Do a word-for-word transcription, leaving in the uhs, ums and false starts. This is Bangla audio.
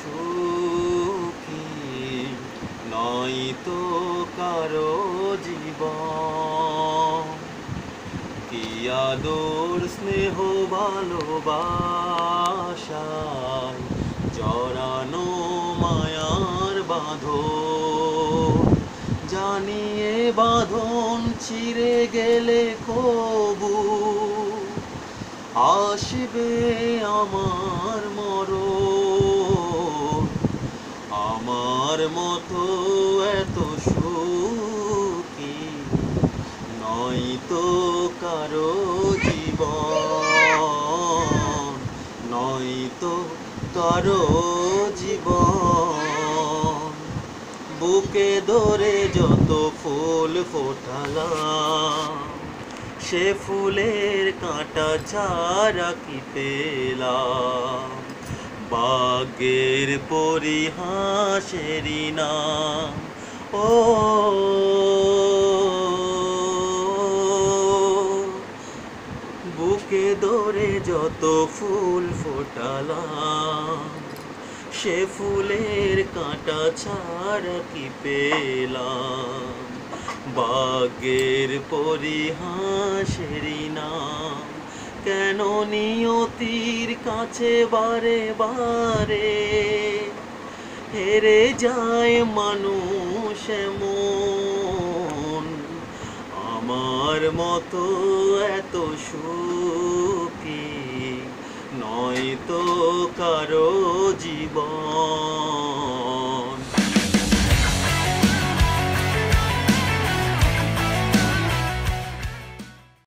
সুখী নয়তো কারো জীবন। কি আদর স্নেহ ভালোবাসায় জড়ানো মায়ার বাঁধন, জানিয়ে বাঁধন ছিঁড়ে গেলে কবু আসবে আমার মরণ। আমার মতো এত সুখী নয়তো কারো জীবন, নয়তো কারো জীবন। বুকে ধরে যত ফুল ফোটালাম, সে ফুলের কাঁটা ছাড়া কি পেলাম? ভাগ্যের পরিহাসেরই নাম ও বুকে ধরে যত ফুল ফোটালাম, সে ফুলের কাঁটা ছাড়া কি পেলাম? ভাগ্যের পরিহাসেরই নাম। কেন নিয়তির কাছে বারে বারে হেরে যায় মানুষ এমন? আমার মতো এত সুখী নয়তো কারো জীবন।